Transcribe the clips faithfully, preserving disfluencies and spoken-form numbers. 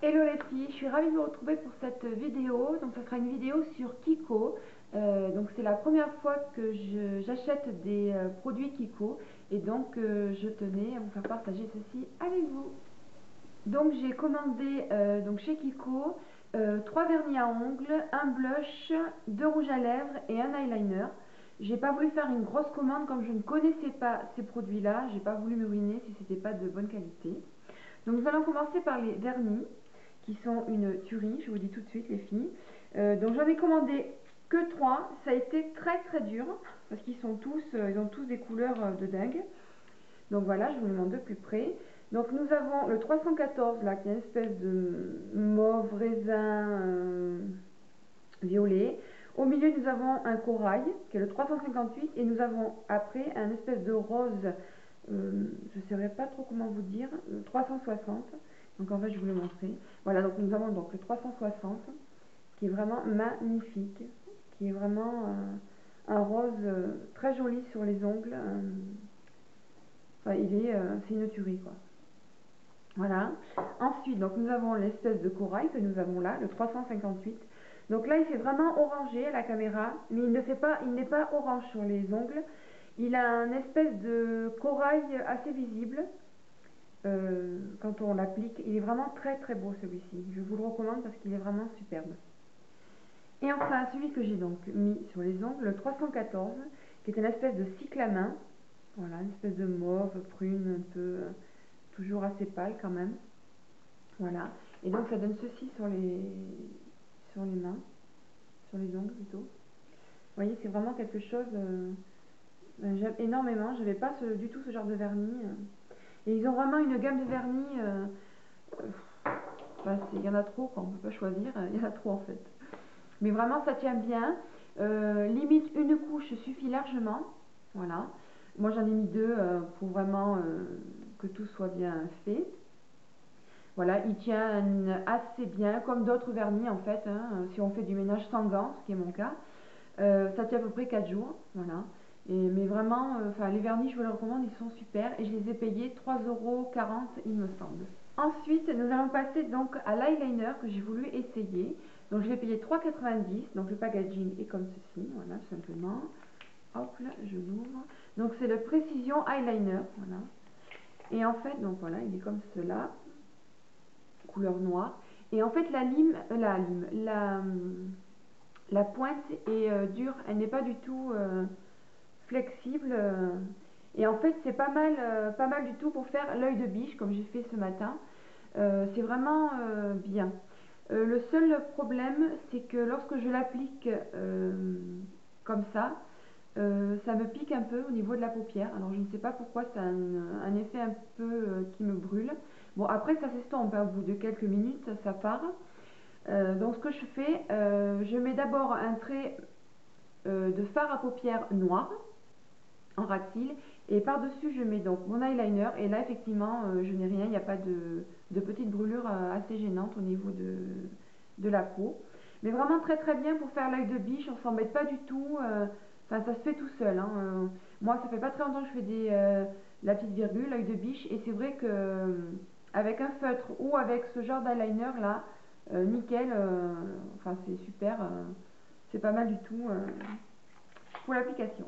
Hello les filles, je suis ravie de vous retrouver pour cette vidéo. Donc ça sera une vidéo sur Kiko. Euh, donc c'est la première fois que j'achète des euh, produits Kiko et donc euh, je tenais à vous faire partager ceci avec vous. Donc j'ai commandé euh, donc chez Kiko euh, trois vernis à ongles, un blush, deux rouges à lèvres et un eyeliner. J'ai pas voulu faire une grosse commande comme je ne connaissais pas ces produits là, j'ai pas voulu me ruiner si c'était pas de bonne qualité. Donc nous allons commencer par les vernis qui sont une tuerie, je vous dis tout de suite les filles. Euh, donc j'en ai commandé que trois, ça a été très très dur parce qu'ils sont tous, euh, ils ont tous des couleurs euh, de dingue. Donc voilà, je vous les montre de plus près. Donc nous avons le trois cent quatorze là qui est une espèce de mauve raisin euh, violet. Au milieu nous avons un corail qui est le trois cent cinquante-huit et nous avons après un espèce de rose, euh, je ne saurais pas trop comment vous dire, le trois cent soixante. Donc en fait je vais vous le montrer. Voilà, donc nous avons donc le trois cent soixante qui est vraiment magnifique, qui est vraiment euh, un rose euh, très joli sur les ongles. Euh, enfin il est, euh, c'est une tuerie quoi. Voilà. Ensuite donc nous avons l'espèce de corail que nous avons là, le trois cent cinquante-huit. Donc là il fait vraiment orangé à la caméra, mais il ne fait pas, il n'est pas orange sur les ongles. Il a un espèce de corail assez visible. Euh, quand on l'applique, il est vraiment très très beau celui-ci. Je vous le recommande parce qu'il est vraiment superbe. Et enfin celui que j'ai donc mis sur les ongles, le trois cent quatorze, qui est une espèce de cyclamen. Voilà, une espèce de mauve, prune, un peu, euh, toujours assez pâle quand même. Voilà. Et donc ça donne ceci sur les, sur les mains, sur les ongles plutôt. Vous voyez, c'est vraiment quelque chose, euh, j'aime énormément. Je n'avais pas ce, du tout ce genre de vernis. Euh. Et ils ont vraiment une gamme de vernis. Euh, Bah, il y en a trop, quoi. On ne peut pas choisir, il y en a trop en fait. Mais vraiment ça tient bien, euh, limite une couche suffit largement, voilà. Moi j'en ai mis deux euh, pour vraiment euh, que tout soit bien fait. Voilà, il tient assez bien, comme d'autres vernis en fait, hein, si on fait du ménage sans gants, ce qui est mon cas. Euh, ça tient à peu près quatre jours, voilà. Et, mais vraiment, enfin euh, les vernis je vous les recommande, ils sont super et je les ai payés trois euros quarante il me semble. Ensuite, nous allons passer donc à l'eyeliner que j'ai voulu essayer. Donc je l'ai payé trois euros quatre-vingt-dix. Donc le packaging est comme ceci, voilà, tout simplement. Hop là, je l'ouvre. Donc c'est le Precision Eyeliner, voilà. Et en fait, donc voilà, il est comme cela, couleur noire. Et en fait, la lime, euh, la lime, la, la pointe est euh, dure, elle n'est pas du tout euh, flexible. Euh, et en fait, c'est pas mal, euh, pas mal du tout pour faire l'œil de biche, comme j'ai fait ce matin. Euh, c'est vraiment euh, bien. Euh, le seul problème, c'est que lorsque je l'applique euh, comme ça, euh, ça me pique un peu au niveau de la paupière. Alors je ne sais pas pourquoi, ça a un, un effet un peu euh, qui me brûle. Bon, après ça s'estompe, hein, au bout de quelques minutes, ça part. Euh, donc ce que je fais, euh, je mets d'abord un trait euh, de fard à paupières noir en ras de cils et par dessus je mets donc mon eyeliner et là effectivement euh, je n'ai rien, il n'y a pas de, de petites brûlures euh, assez gênantes au niveau de, de la peau, mais vraiment très très bien pour faire l'œil de biche, on s'embête pas du tout, euh, enfin ça se fait tout seul, hein. Euh, moi ça fait pas très longtemps que je fais des, euh, la petite virgule, l'œil de biche, et c'est vrai que euh, avec un feutre ou avec ce genre d'eyeliner là, euh, nickel, euh, enfin c'est super, euh, c'est pas mal du tout euh, pour l'application.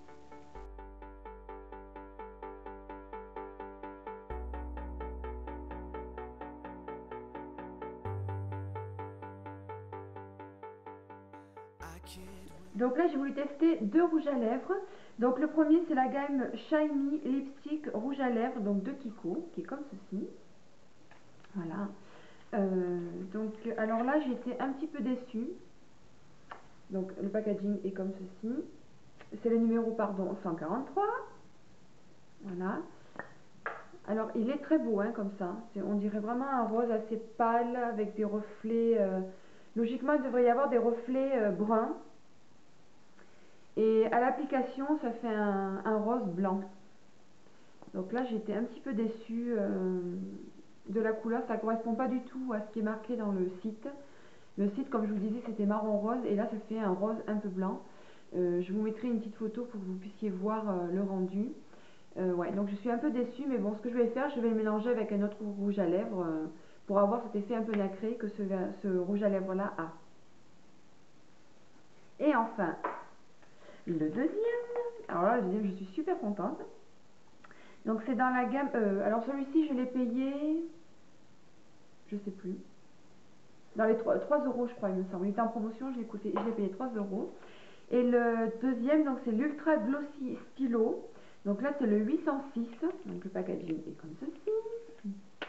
Donc là j'ai voulu tester deux rouges à lèvres. Donc le premier c'est la gamme Shiny Lipstick Rouge à lèvres, donc de Kiko, qui est comme ceci. Voilà. Euh, donc alors là j'ai été un petit peu déçue. Donc le packaging est comme ceci. C'est le numéro pardon cent quarante-trois. Voilà. Alors il est très beau hein, comme ça. On dirait vraiment un rose assez pâle avec des reflets. Euh, logiquement il devrait y avoir des reflets euh, bruns. Et à l'application, ça fait un, un rose blanc. Donc là, j'étais un petit peu déçue euh, de la couleur. Ça ne correspond pas du tout à ce qui est marqué dans le site. Le site, comme je vous disais, c'était marron rose. Et là, ça fait un rose un peu blanc. Euh, je vous mettrai une petite photo pour que vous puissiez voir euh, le rendu. Euh, ouais, donc je suis un peu déçue. Mais bon, ce que je vais faire, je vais le mélanger avec un autre rouge à lèvres. Euh, pour avoir cet effet un peu nacré que ce, ce rouge à lèvres là a. Et enfin, le deuxième, alors là le deuxième je suis super contente. Donc c'est dans la gamme, euh, alors celui-ci je l'ai payé, je sais plus, dans les trois euros je crois il me semble, il était en promotion, je l'ai payé trois euros. Et le deuxième donc c'est l'Ultra Glossy Stylo, donc là c'est le huit cent six, donc le packaging est comme ceci.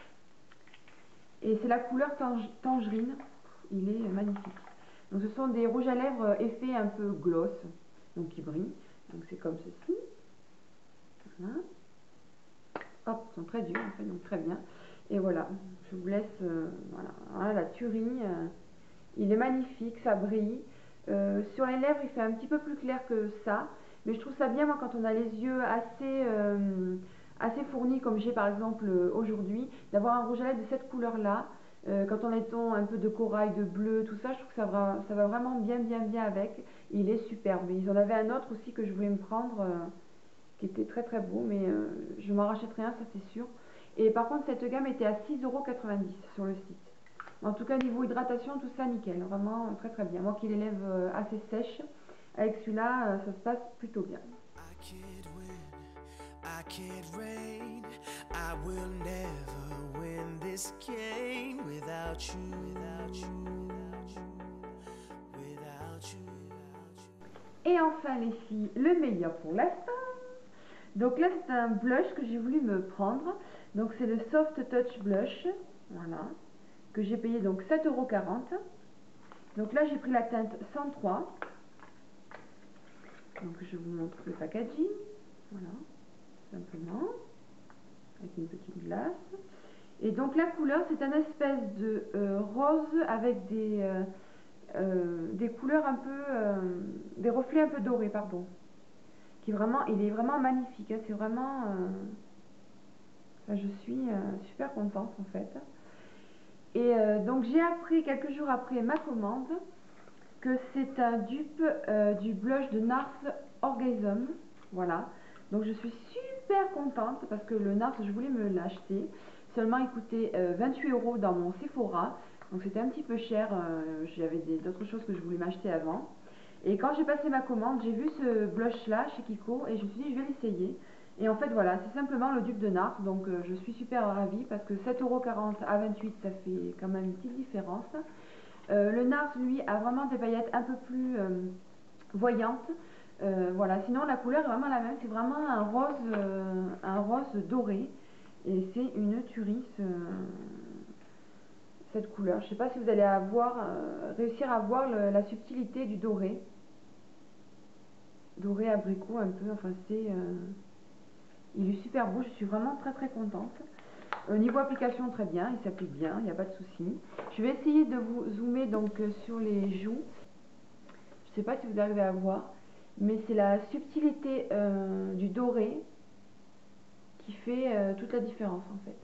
Et c'est la couleur tangerine, il est magnifique. Donc ce sont des rouges à lèvres effet un peu gloss, donc qui brillent, donc c'est comme ceci. Voilà. Hop, ils sont très durs en fait, donc très bien. Et voilà, je vous laisse, euh, voilà, voilà, la tuerie, euh, il est magnifique, ça brille. Euh, sur les lèvres, il fait un petit peu plus clair que ça, mais je trouve ça bien, moi, quand on a les yeux assez, euh, assez fournis, comme j'ai par exemple aujourd'hui, d'avoir un rouge à lèvres de cette couleur-là. Euh, quand on a les tons un peu de corail, de bleu, tout ça, je trouve que ça va, ça va vraiment bien, bien, bien avec. Il est superbe. Ils en avaient un autre aussi que je voulais me prendre. Euh, qui était très très beau, mais euh, je m'en rachèterai un, ça c'est sûr. Et par contre cette gamme était à six euros quatre-vingt-dix sur le site. En tout cas niveau hydratation, tout ça nickel, vraiment très très bien. Moi qui les lèvres euh, assez sèches, avec celui-là euh, ça se passe plutôt bien. Et enfin les filles, le meilleur pour la fin. Donc là c'est un blush que j'ai voulu me prendre. Donc c'est le Soft Touch Blush. Voilà. Que j'ai payé donc sept euros quarante. Donc là j'ai pris la teinte cent trois. Donc je vous montre le packaging. Voilà. Simplement. Avec une petite glace. Et donc la couleur c'est un espèce de euh, rose avec des, euh, euh, des couleurs un peu, euh, des reflets un peu dorés, pardon. Qui vraiment, il est vraiment magnifique, hein, c'est vraiment, euh, enfin, je suis euh, super contente en fait. Et euh, donc j'ai appris quelques jours après ma commande que c'est un dupe euh, du blush de Nars Orgasm, voilà. Donc je suis super contente parce que le Nars je voulais me l'acheter, seulement il coûtait euh, vingt-huit euros dans mon Sephora, donc c'était un petit peu cher, euh, j'avais d'autres choses que je voulais m'acheter avant. Et quand j'ai passé ma commande, j'ai vu ce blush là chez Kiko et je me suis dit je vais l'essayer. Et en fait voilà, c'est simplement le dupe de Nars, donc euh, je suis super ravie parce que sept euros quarante à vingt-huit ça fait quand même une petite différence. Euh, le Nars lui a vraiment des paillettes un peu plus euh, voyantes. Euh, voilà, sinon la couleur est vraiment la même, c'est vraiment un rose, euh, un rose doré et c'est une tuerie ce, cette couleur. Je ne sais pas si vous allez avoir, euh, réussir à voir le, la subtilité du doré. Doré abricot un peu, enfin c'est euh, il est super beau, je suis vraiment très très contente. Au niveau application très bien, il s'applique bien, il n'y a pas de souci. Je vais essayer de vous zoomer donc sur les joues. Je ne sais pas si vous arrivez à voir, mais c'est la subtilité euh, du doré qui fait euh, toute la différence en fait.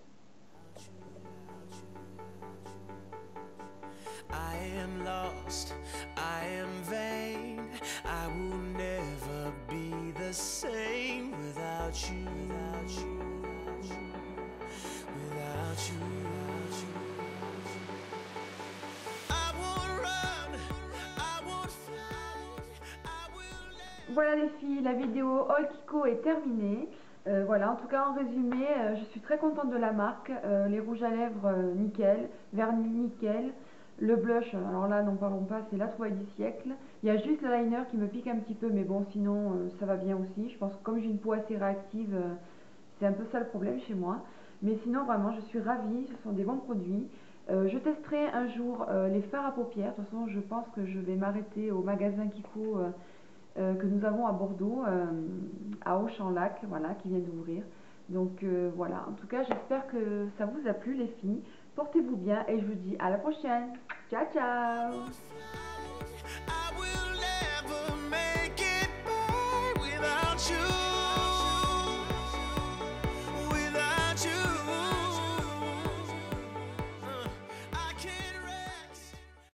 I am lost, I am vain, I will never be the same without you, without you, without you, without you. I won't run, I won't fly, I will never... Voilà les filles, la vidéo Haul Kiko est terminée. Euh, voilà, en tout cas en résumé, euh, je suis très contente de la marque. Euh, les rouges à lèvres euh, nickel, vernis nickel. Le blush, alors là, n'en parlons pas, c'est la trouvaille du siècle. Il y a juste le liner qui me pique un petit peu, mais bon, sinon, euh, ça va bien aussi. Je pense que comme j'ai une peau assez réactive, euh, c'est un peu ça le problème chez moi. Mais sinon, vraiment, je suis ravie, ce sont des bons produits. Euh, je testerai un jour euh, les fards à paupières. De toute façon, je pense que je vais m'arrêter au magasin Kiko euh, euh, que nous avons à Bordeaux, euh, à Auchan-Lac, voilà, qui vient d'ouvrir. Donc euh, voilà, en tout cas, j'espère que ça vous a plu les filles. Portez-vous bien et je vous dis à la prochaine. Ciao, ciao!